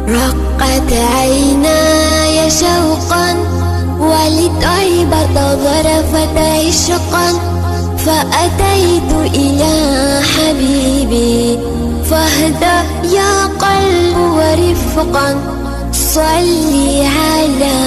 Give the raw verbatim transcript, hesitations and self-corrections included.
رقت عيناي شوقا ولطيبة ظرفت عشقا، فأتيت إلى حبيبي فاهدى يا قلب ورفقا، صلي على